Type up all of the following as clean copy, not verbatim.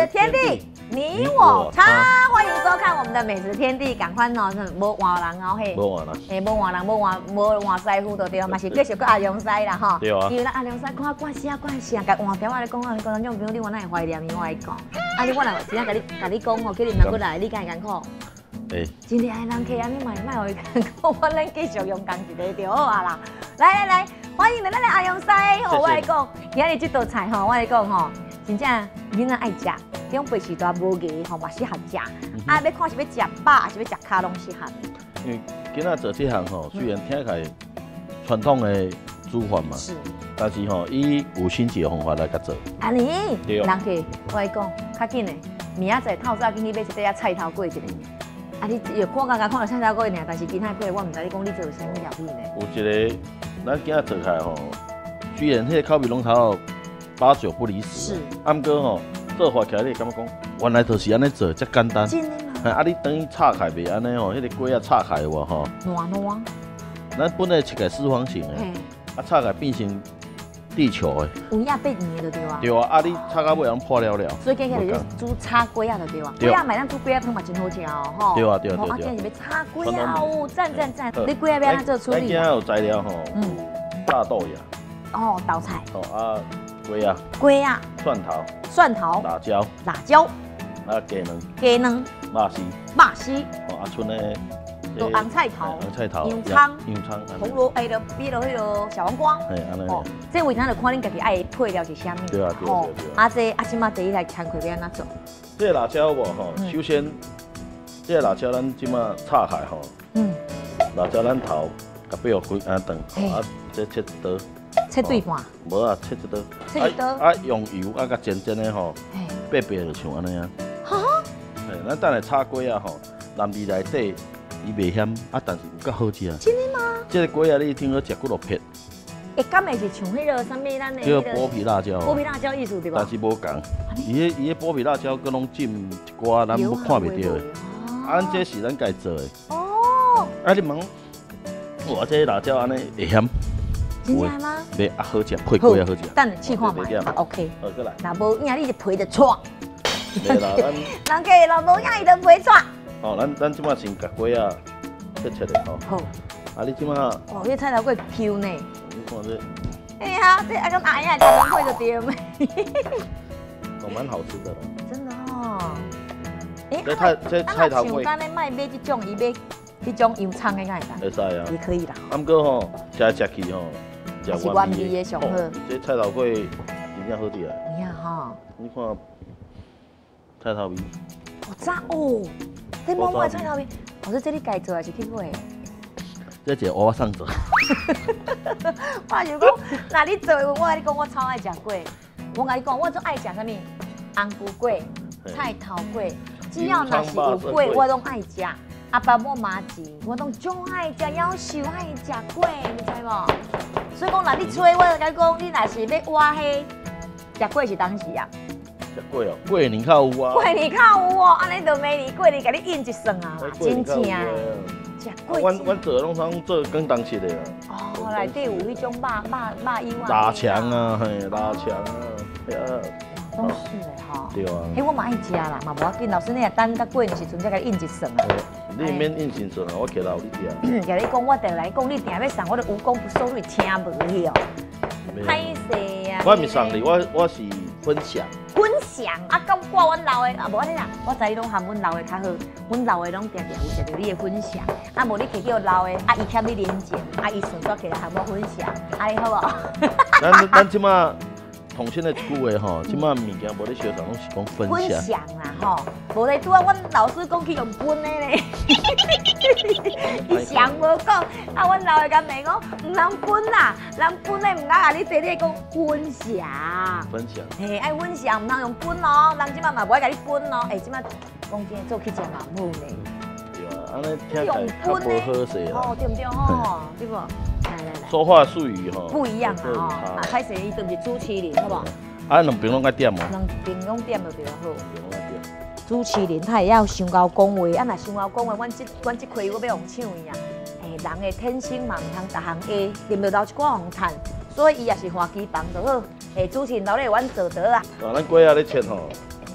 食天地，你我他。欢迎收看我们的美食天地，赶快哦，无换人哦嘿， 无换人， 无换人，无换师傅就对了，嘛是继续搁阿良师啦吼。 对啊。 因为咱阿良师看惯死啊惯死啊，甲换条我咧讲啊，观众朋友你我哪会怀念伊？我来讲，啊你我若真正甲你讲吼，叫你人过来，你敢会艰苦？真厉害人客安尼卖互伊艰苦，我咱继续用工一个就好啊啦。来，欢迎咱的阿良师吼，我来讲，今日这道菜吼，我来讲吼，真正囡仔爱食。种肥时大无鸡吼嘛适合食，啊要看是要食饱还是要食卡拢适合。 因为今仔做这项吼，虽然听起来传统的煮法嘛，是，但是吼以有新奇的方法来甲做。 安尼，人客我来讲，较紧的，明仔载透早紧去买一块啊菜头粿一个。啊，你又看到菜头粿尔，但是今仔粿我唔知你讲你做啥物料理呢？ 有一个，咱今仔做起来吼，虽然迄个口味拢头8、9不离十，是，啊，毋过吼。做法起来，你感觉讲，原来就是安尼做，遮简单。 真的啊，你等于拆开袂安尼吼，迄个粿啊拆开有无吼？ 烂。 咱本来切个四方形的，啊拆开变成地球的。 有影变圆的对啊。 对啊，啊你拆到尾人破了了。 所以今日就是煮炒粿啊，就对啊。粿啊买咱煮粿啊汤嘛真好食哦，吼。 对啊。 啊，今日是要炒粿啊，哦，赞。你粿啊要安怎做处理？ 咱今仔有材料吼，大豆芽。 哦，豆菜。 哦啊，粿啊。 蒜头。辣椒。啊，鸡卵。肉丝。 哦，啊，剩的。 都红菜头。洋葱。红萝卜就比落迄个小黄瓜。 嘿，安尼。哦， 这位咱就看恁家己爱配料是啥物。 对啊。 啊，即马第一来参考要安怎做？ 这个辣椒无吼，首先，这个辣椒咱即马拆开吼。辣椒咱头甲背后开安长，啊，这切刀。切对半？无啊，切一刀。啊，用油啊，甲煎的吼，白就像安尼啊。哈？嘿，咱等下炒粿啊吼，南味内底伊袂咸啊，但是有够好食啊。 真的吗？ 这个粿啊，你听好食骨肉片。 会敢会是像迄个啥物咱的？ 叫剥皮辣椒。 剥皮辣椒意思对吧？ 但是无共，伊迄剥皮辣椒佮拢浸一寡咱要看袂到的。啊，这是咱家做的。哦。啊，你问我这辣椒安尼会咸？ 真正吗？ 袂啊好食，配粿啊好食。 等下试看卖，OK。 好，过来。 若无影，你就皮就错。 袂啦， 人家若无影，伊就皮错。 哦，咱即马先甲粿啊切的吼。好。啊，你即马。 哦，这菜头粿 Q 呢。 你看这。 哎呀，这啊跟阿爷菜头粿就对了。 都蛮好吃的了。 真的哦。 这菜头粿。 像咱咧卖这种，伊买这种油葱的，敢会使啊。 也可以啦。 啊，毋过吼，食去吼。 是原味的上好， 这菜头粿真正好食啊！ 你看哈， 你看菜头味， 好赞哦！这摸摸菜头味，我说这你家做还是去买？ 这一个我送做。 我想讲，那你做，我跟你讲，我超爱食粿。我跟你讲，我最爱食啥物？红菇粿、菜头粿，只要若是有粿，我拢爱食。阿爸母麻糬，我拢总爱食，夭寿爱食粿，你知无？所以讲，若你吹，我就甲你讲，你若是要挖黑，食粿是当时啊。 食粿哦，过年较有啊。 过年较有哦，安尼就每年过年甲你印一算啊，真正。食粿。 阮做拢常做广东式的啊。 哦，内底有迄种肉油啊。 腊肠啊，嘿，腊肠啊，嘿啊。 都是的哈。 对啊。 迄我嘛爱食啦，嘛无要紧。老师，你若等到过年时阵再甲你印一算啊。 你免印先算啊，我徛老你食。 甲你讲，我定来讲，你定要送，我都有讲不收，你听无去哦。歹势啊！ 我毋是送你，我是分享。 分享啊，咁挂阮老的啊，无安尼啦，我知你拢含阮老的较好，阮老的拢定有食到你的分享，啊无你摕叫老的，啊伊欠你零钱，啊伊顺续起来含我分享，安尼好无？ 咱即马。同性的一句话吼，即摆物件无咧销售，拢是讲分享。 分享啦吼，无咧拄啊，阮老师讲去用分的咧，伊想无讲，啊，阮老的甲骂讲，唔通分啦，人分的唔甲你坐咧讲分享。 分享。 嘿，爱分享，唔通用分哦，人即摆嘛无爱甲你分哦，即摆讲真做去食嘛好呢。 对啊，安尼听起来较无好势啦。 哦，对唔对吼？对不？ 说话术语吼不一样啊！啊，开始伊对不是朱麒麟，好不好？ 啊，两边拢爱点哦。 两边拢点就对好。朱麒麟他会晓伤高讲话，啊，若伤高讲话，阮这块我要互抢伊啊！人的天性嘛，唔通逐项A，念着留一寡红炭，所以伊也是花枝房就好。主持人留咧阮做得啊。 咱粿啊咧切吼，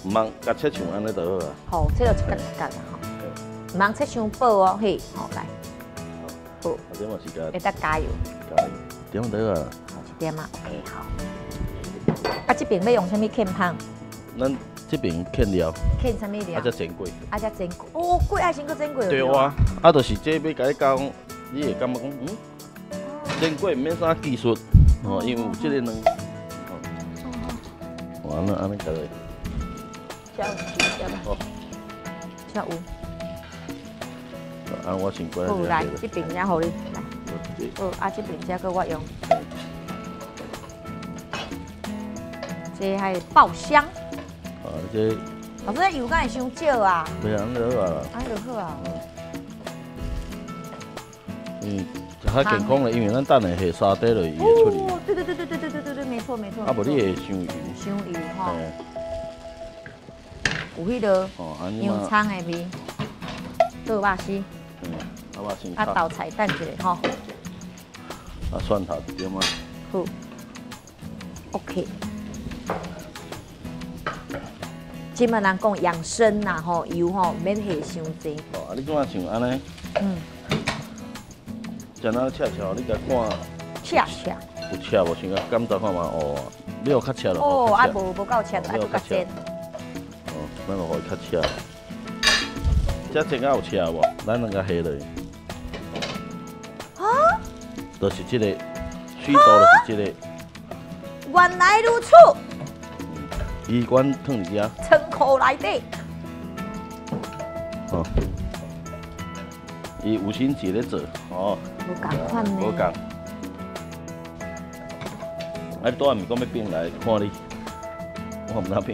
唔通甲切像安尼就好啊。 好，切到一格一格啦吼，唔通切伤薄哦，嘿，好来，好， 点嘛是加， 会得加油， 加点得啊。 好一点嘛，哎好。啊，这边要用什么芡汤？ 咱这边芡料， 芡什么料？ 啊，才煎粿。 啊，才煎粿。哦，粿爱先搁煎粿。 对啊，啊，就是这要甲你讲，你会感觉讲，煎粿唔免啥技术，哦，因为有这个卵。完了，安尼个嘞。 加有，加吧。 哦。 加有。 按我先过来。 好，来这边才好你来。好，啊这边才搁我用。这还爆香。 啊，这。 老师，油敢会伤少啊？ 袂安尼就好啊。 安尼就好啊。 食较健康嘞，因为咱等下下沙底落伊会出嚟。 哦，对，没错。 啊，无你会伤油。 伤油吼。有迄个洋葱的味，倒肉丝。 啊，肉丝。 啊，豆菜等一下吼。 啊，蒜头一点啊。 好。OK。即满人讲养生呐吼，油吼免下伤济。 哦，啊，你看像安尼。像咱切，你甲看。 切。 有切无？像感觉看嘛，哦，你有较切咯。 哦，啊无够切，啊够煎。 哦，咱就互伊较切。这煎啊有切无？咱两个下落。啊？就是这个，水度就是这个。 原来如此。 鱼丸烫伫遮。 仓库内底。 哦。伊有心机咧做，哦。 无共款呢。 无共。啊，你倒也毋是讲要变来看你，我唔当变。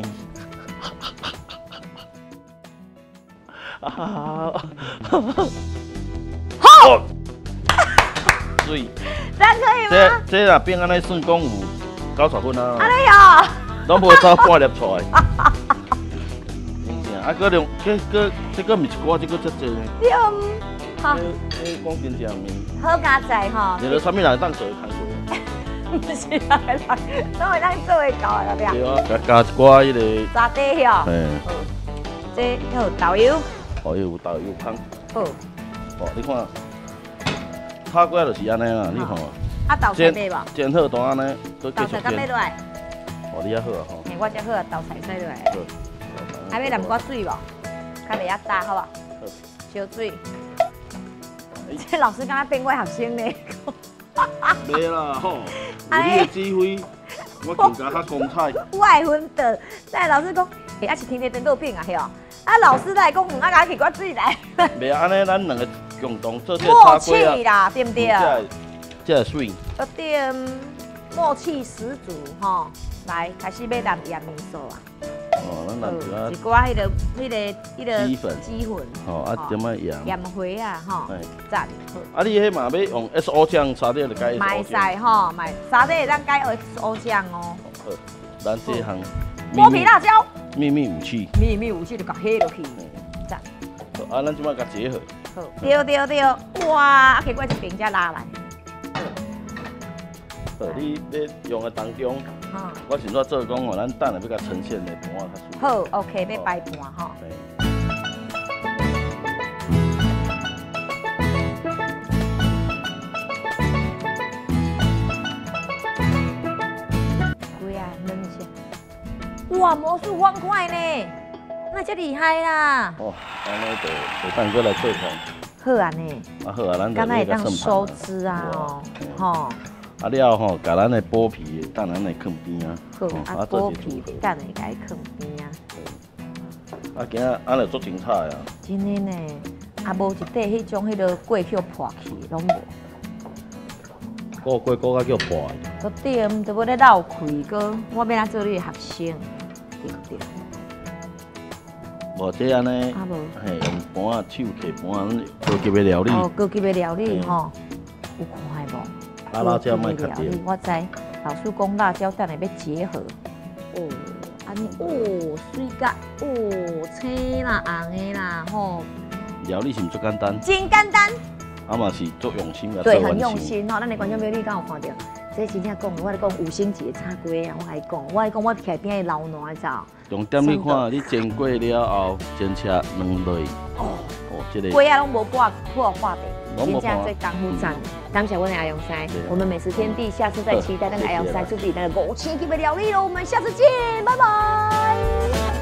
好。水。 这样可以吗？ 这若变安尼算讲有90分啊。 安尼哦。 拢无走半粒出来。真正，啊，搁用，这个毋是一寡，这个遮济呢。 对。好。 讲真正面。 好加载吼。 你了啥物人当做看过？ 不是啊，拢会当做会到的，对啊。 对啊，加一寡迄个。 沙底哟。嘿。这有豆油。 哦，有豆油香。 好。 哦，你看，炒过就是安尼啦，你看。 啊，豆菜买无？ 煎好当安尼， 搁继续煎。豆菜敢买落来？ 哦，你也好啊吼。 嘿，我只好啊，豆菜洗落来。好。还要淋寡水无？较袂遐干，好无？好。烧水。这老师敢若变我学生呢。 袂啦吼，有你的指挥，我更加较光彩。 我会分得，但老师讲，啊是天天炖豆饼啊，嘿哦。啊老师来讲，啊甲去我水来。袂安尼，咱两个共同做这个默契啦，对不对？ 这水。 对，默契十足吼。来，开始要淋盐味素啊。 哦，咱淋一寡迄个鸡粉，哦，啊点仔盐， 盐花啊，吼，赞。 啊，你迄嘛要用 SO 酱，沙底就改 SO 酱。卖晒吼，卖沙底会当改 SO 酱哦。 好，咱这项剥皮辣椒， 秘密武器。 秘密武器就甲下落去，赞。 好，啊，咱即摆甲结合。 好，对，哇，给我一边才拉来。 你用的当中，我现在做讲吼，咱等下要甲呈现的盘仔较好 ，OK， 要摆盘吼。对啊，焖一下。哇，魔术方块呢，那真厉害啦！ 哦，安尼就等过来做看。 好啊呢。 啊好啊，咱刚才会当收汁啊哦，吼。 啊了吼，甲咱的剥皮，等咱来放边啊。 好，啊剥皮，等下甲伊放边啊。 啊，今仔安尼做精彩啊。 真的呢，啊无一块迄种迄个粿叫破去，拢无。 粿粿较叫破的。对，毋得要咧绕开个，我要来做你的学生，对不对？ 无这安尼， 啊无， 嘿，用盘啊手揢盘，高级的料理。 哦，高级的料理吼，有看无？ 啊，辣椒卖较甜。 我知，老师讲辣椒等下要结合。哦，安尼哦，水甲哦，青啦、红的啦，吼。 料理是唔足简单？ 真简单。 啊嘛是足用心个。 对，很用心吼，咱的观众朋友你敢有看到？ 这真正讲，我咧讲5星级的炒粿啊，我来讲，我来讲我徛边的老暖走。 重点你看，你煎过了后，先切2类。 哦， 这个粿啊拢无破化白，真正最功夫赞。感谢我的阿勇塞，我们美食天地，下次再期待那个阿勇塞出自己那个5星级的料理喽。我们下次见，拜拜。